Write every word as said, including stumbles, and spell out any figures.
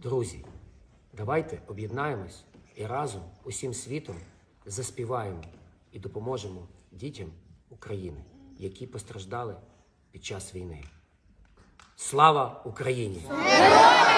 Друзі, давайте об'єднаємось і разом усім світом заспіваємо і допоможемо дітям України, які постраждали під час війни. Слава Україні!